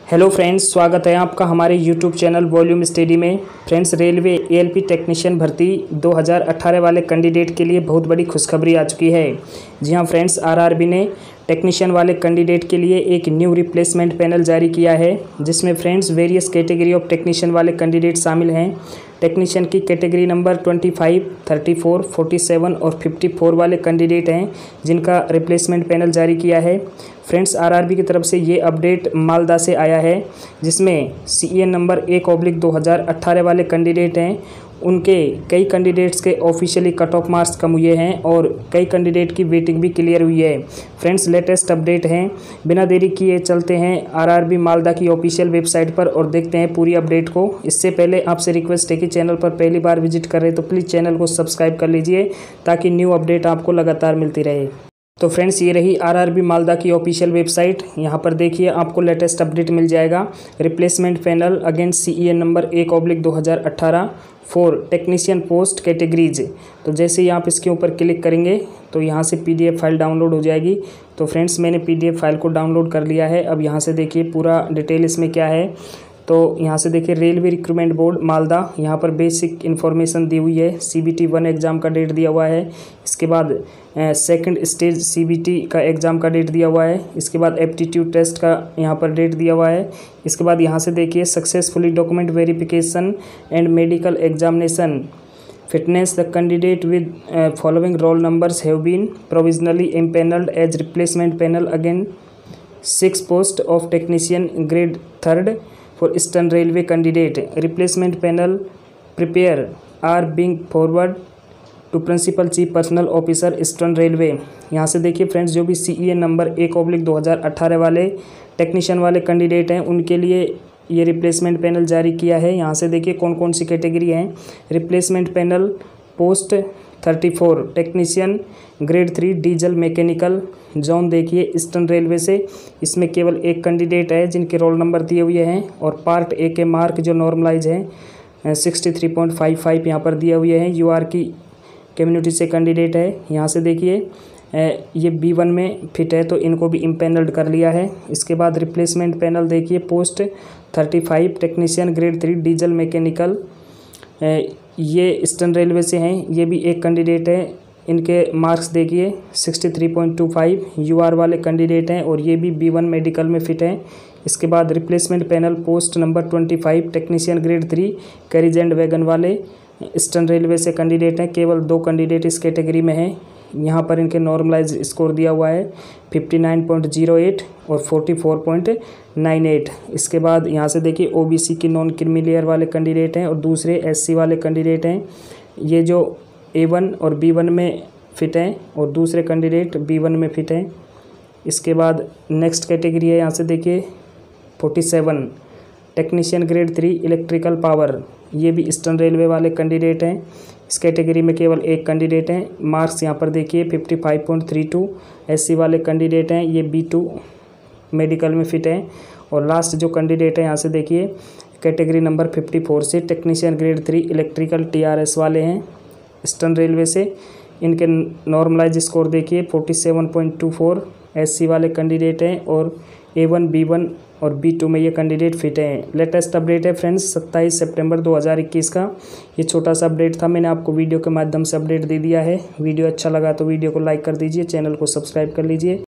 Hello friends, स्वागत है आपका हमारे यूट्यूब चैनल वॉल्यूम स्टडी में। फ्रेंड्स, रेलवे एएलपी टेक्नीशियन भर्ती 2018 वाले कैंडिडेट के लिए बहुत बड़ी खुशखबरी आ चुकी है। जी हां फ्रेंड्स, आरआरबी ने टेक्नीशियन वाले कैंडिडेट के लिए एक न्यू रिप्लेसमेंट पैनल जारी किया है, जिसमें friends various category of technician वाले कैंडिडेट शामिल हैं। टेक्नीशियन की कैटेगरी नंबर 25, 34, 47 और 54 वाले कैंडिडेट हैं, जिनका रिप्लेसमेंट पैनल जारी किया है। फ्रेंड्स, आरआरबी की तरफ से ये अपडेट मालदा से आया है, जिसमें सीईएन नंबर 1/2018 वाले कैंडिडेट हैं। उनके कई कैंडिडेट्स के ऑफिशियली कट ऑफ मार्क्स कम हुए हैं और कई कैंडिडेट की वेटिंग भी क्लियर हुई है। फ्रेंड्स, लेटेस्ट अपडेट हैं। बिना देरी किए चलते हैं आरआरबी मालदा की ऑफिशियल वेबसाइट पर और देखते हैं पूरी अपडेट को। इससे पहले आपसे रिक्वेस्ट है कि चैनल पर पहली बार विजिट कर रहे तो प्लीज़ चैनल को सब्सक्राइब कर लीजिए, ताकि न्यू अपडेट आपको लगातार मिलती रहे। तो फ्रेंड्स, ये रही आरआरबी मालदा की ऑफिशियल वेबसाइट। यहाँ पर देखिए, आपको लेटेस्ट अपडेट मिल जाएगा। Replacement panel against CEN number 1/2018 for technician post categories. तो जैसे ही आप इसके ऊपर क्लिक करेंगे तो यहाँ से पीडीएफ फाइल डाउनलोड हो जाएगी। तो फ्रेंड्स, मैंने पीडीएफ फाइल को डाउनलोड कर लिया है। अब यहाँ से देखिए पूरा डिटेल इसमें क्या है। तो यहाँ से देखिए, रेलवे रिक्रूटमेंट बोर्ड मालदा, यहाँ पर बेसिक इन्फॉर्मेशन दी हुई है। CBT 1 एग्ज़ाम का डेट दिया हुआ है। इसके बाद सेकंड स्टेज CBT का एग्ज़ाम का डेट दिया हुआ है। इसके बाद एप्टीट्यूड टेस्ट का यहाँ पर डेट दिया हुआ है। इसके बाद यहाँ से देखिए, successfully document verification and medical examination fitness the candidate with following roll numbers have been provisionally empanelled as replacement panel again 6 post of technician grade 3 for Eastern Railway candidate. Replacement panel prepare are being forward to Principal Chief Personnel Officer Eastern Railway। यहाँ से देखिए friends, जो भी CEN number 1/2018 वाले technician वाले candidate हैं, उनके लिए ये रिप्लेसमेंट पैनल जारी किया है। यहाँ से देखिए कौन कौन सी कैटेगरी हैं। Replacement panel post 34 technician grade 3 diesel mechanical zone देखिए ईस्टर्न रेलवे से। इसमें केवल एक कैंडिडेट है जिनके रोल नंबर दिए हुए हैं और पार्ट ए के मार्क जो नॉर्मलाइज है 63.55 यहाँ पर दिए हुए हैं। यूआर की कम्युनिटी से कैंडिडेट है। यहाँ से देखिए ये B1 में फिट है, तो इनको भी इम्पैनल्ड कर लिया है। इसके बाद रिप्लेसमेंट पैनल देखिए post 35 technician grade 3 diesel mechanical, ये ईस्टर्न रेलवे से हैं। ये भी एक कैंडिडेट है। इनके मार्क्स देखिए 63.25 यूआर वाले कैंडिडेट हैं और ये भी B1 मेडिकल में फिट हैं। इसके बाद replacement panel post number 25 technician grade 3 carriage and wagon वाले ईस्टर्न रेलवे से कैंडिडेट हैं। केवल 2 कैंडिडेट इस कैटेगरी में हैं। यहाँ पर इनके नॉर्मलाइज स्कोर दिया हुआ है 59.08 और 44.98। इसके बाद यहाँ से देखिए OBC की नॉन क्रीमी वाले कैंडिडेट हैं और दूसरे SC वाले कैंडिडेट हैं। ये जो A1 और B1 में फिट हैं और दूसरे कैंडिडेट B1 में फिट हैं। इसके बाद नेक्स्ट कैटेगरी है, यहाँ से देखिए 47 टेक्नीशियन ग्रेड 3 इलेक्ट्रिकल पावर, ये भी ईस्टर्न रेलवे वाले कैंडिडेट हैं। इस कैटेगरी में केवल एक कैंडिडेट हैं। मार्क्स यहाँ पर देखिए 55.32 SC वाले कैंडिडेट हैं। ये B2 मेडिकल में फिट हैं। और लास्ट जो कैंडिडेट है, यहाँ से देखिए कैटेगरी नंबर 54 से टेक्नीशियन ग्रेड 3 इलेक्ट्रिकल TRS वाले हैं ईस्टर्न रेलवे से। इनके नॉर्मलाइज स्कोर देखिए 47.24 SC वाले कैंडिडेट हैं और A1, B1 और B2 में ये कैंडिडेट फिट हैं। लेटेस्ट अपडेट है फ्रेंड्स 27 सितंबर 2021 का। ये छोटा सा अपडेट था, मैंने आपको वीडियो के माध्यम से अपडेट दे दिया है। वीडियो अच्छा लगा तो वीडियो को लाइक कर दीजिए, चैनल को सब्सक्राइब कर लीजिए।